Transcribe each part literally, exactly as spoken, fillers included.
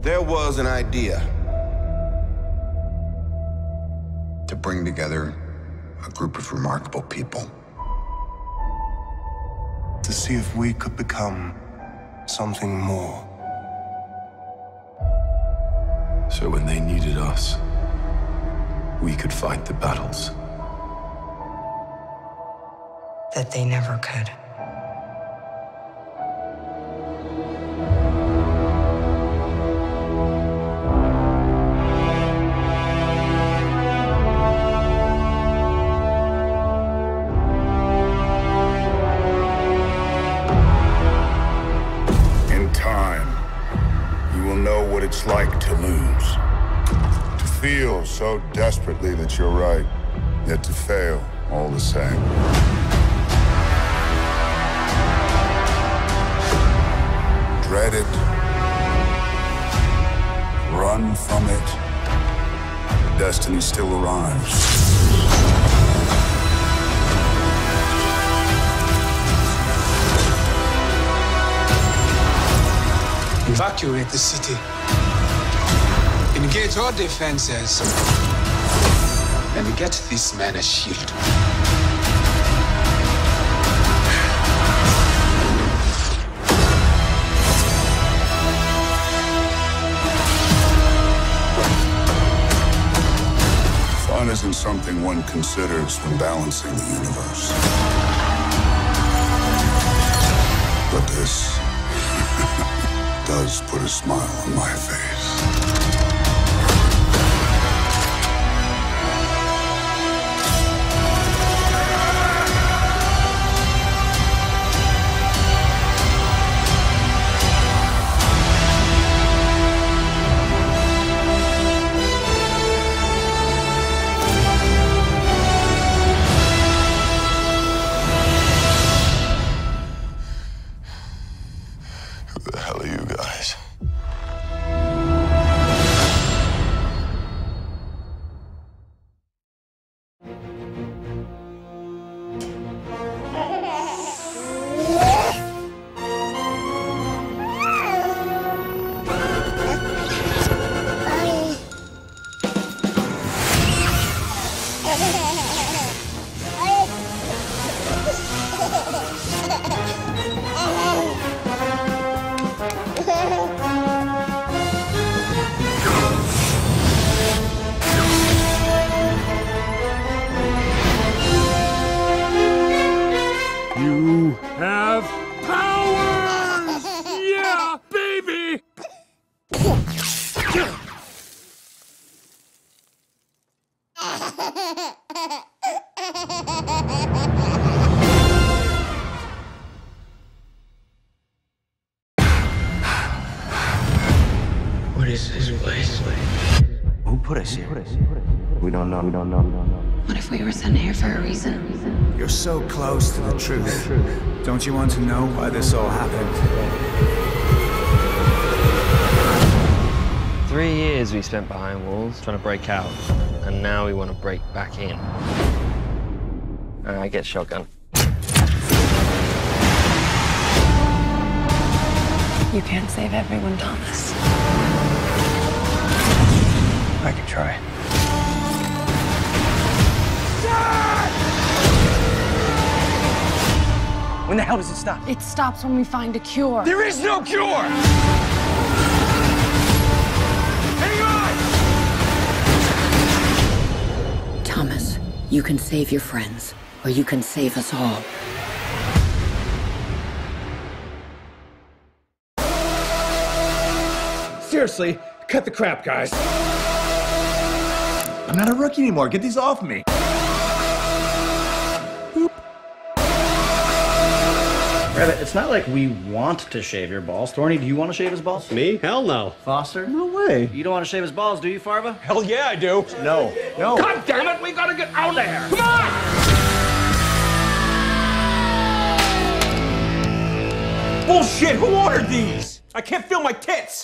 There was an idea to bring together a group of remarkable people. To see if we could become something more. So when they needed us, we could fight the battles that they never could. In time, you will know what it's like to lose. To feel so desperately that you're right, yet to fail all the same. Dread it. Run from it. Destiny still arrives. Evacuate the city. Engage all defenses. And get this man a shield. Fun isn't something one considers when balancing the universe. But this does put a smile on my face. Who the hell are you guys? You have powers! Yeah, baby! What is this place? Who put us here? We don't know. We don't know. We don't know. What if we were sent here for a reason? You're so close to the truth. Don't you want to know why this all happened? Three years we spent behind walls trying to break out, and now we want to break back in. And I get shotgun. You can't save everyone, Thomas. I can try. When the hell does it stop? It stops when we find a cure. There is no cure! Hang on! Thomas, you can save your friends, or you can save us all. Seriously, cut the crap, guys. I'm not a rookie anymore. Get these off me. Rabbit, it's not like we want to shave your balls. Thorny, do you want to shave his balls? Me? Hell no. Foster? No way. You don't want to shave his balls, do you, Farva? Hell yeah, I do. No. No. God damn it, we gotta get out of here. Come on! Bullshit! Who ordered these? I can't feel my tits.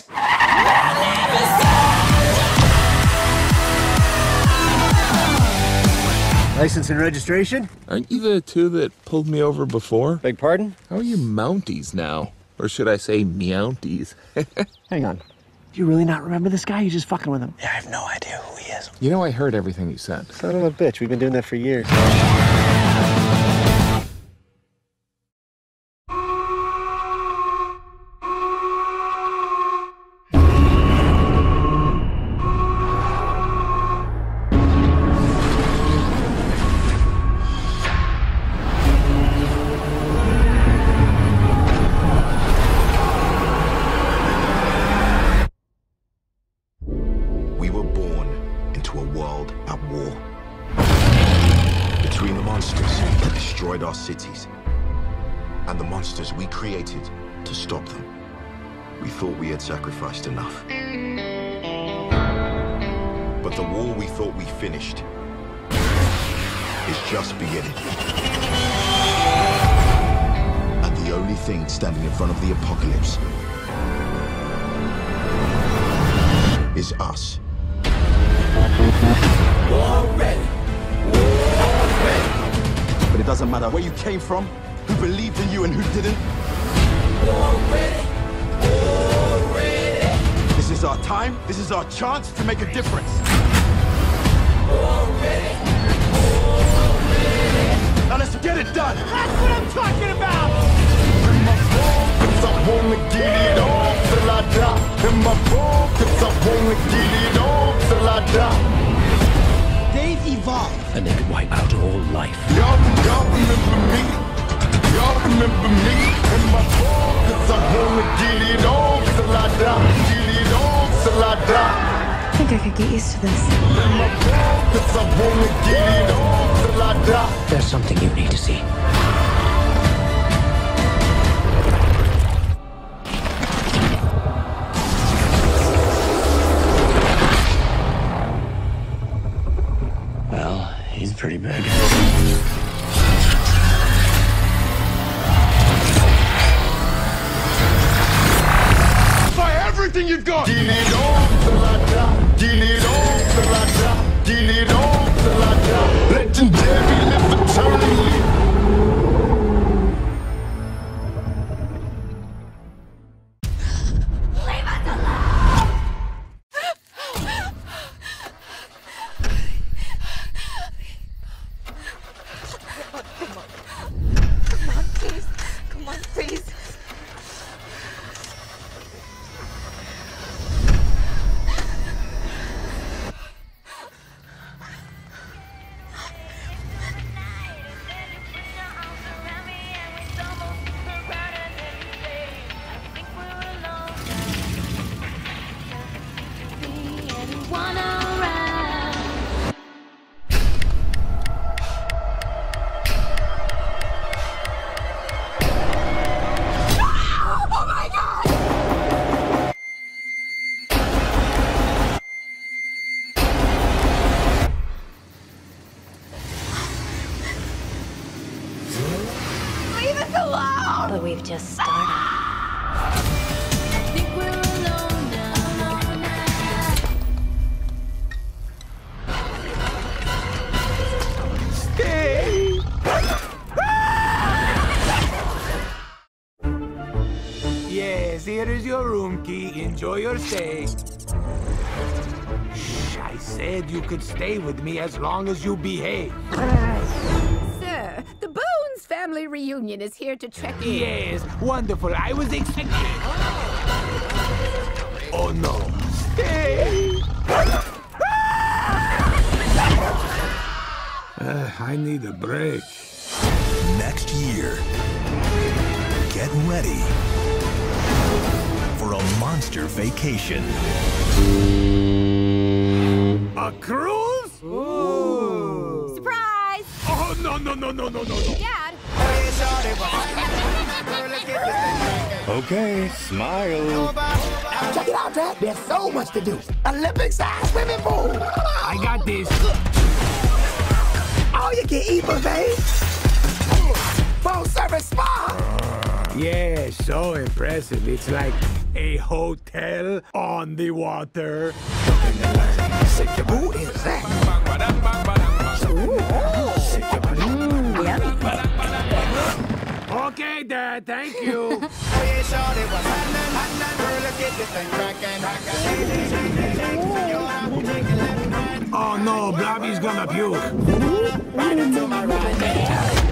License and registration? Aren't you the two that pulled me over before? Beg pardon? How are you Mounties now? Or should I say Meounties? Hang on. Do you really not remember this guy? You just fucking with him. Yeah, I have no idea who he is. You know I heard everything you said. Son of a bitch. We've been doing that for years. We were born into a world at war. Between the monsters that destroyed our cities and the monsters we created to stop them, we thought we had sacrificed enough. But the war we thought we finished is just beginning. And the only thing standing in front of the apocalypse is us. War ready. War ready. But it doesn't matter where you came from, who believed in you and who didn't. War ready. War ready. This is our time. This is our chance to make a difference. War ready. War ready. Now let's get it done. That's what I'm talking about. In my focus, I wanna get it on till I die. In my focus, I wanna get it on till I die. They've evolved. And they could wipe out all life. Y'all, y'all remember me? Y'all remember me? In my focus, I wanna get it on till I die. Get it on till I die. I think I could get used to this. In my focus, I wanna get it on till I die. There's something you need to see. Well, he's pretty big. Fire everything you've got! Get it on till I die. Get it on till I die. Get it on till I die. Legendary, live eternally. But we've just started. Stay. Yes, here is your room key. Enjoy your stay. Shh, I said you could stay with me as long as you behave. Sir, the Bones family reunion is here to check in. Yes, wonderful. I was expecting. Oh no. Stay. Uh, I need a break. Next year, get ready for a monster vacation. A cruise? Ooh. Surprise! Oh, no, no, no, no, no, no, no. Dad! Okay, smile. Check it out, Dad. There's so much to do. Olympic-sized swimming pool. I got this. All you can eat, buffet. Full service spa. Yeah, so impressive. It's like a hotel on the water. Who is that? Ooh, yummy. Okay, Dad, thank you. Oh no, Blobby's gonna puke.